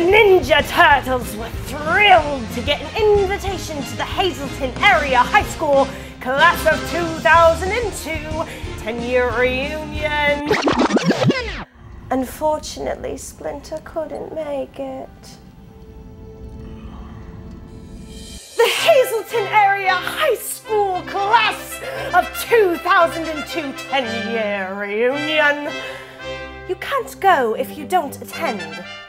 Ninja Turtles were thrilled to get an invitation to the Hazleton Area High School Class of 2002 10-year reunion. Unfortunately, Splinter couldn't make it. The Hazleton Area High School Class of 2002 10-year reunion. You can't go if you don't attend.